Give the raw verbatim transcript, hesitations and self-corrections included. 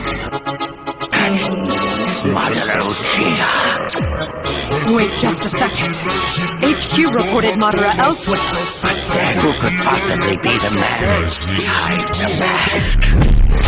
Madara Uchiha. Wait just a second. H Q reported Madara elsewhere. Then who could possibly be the man behind the mask?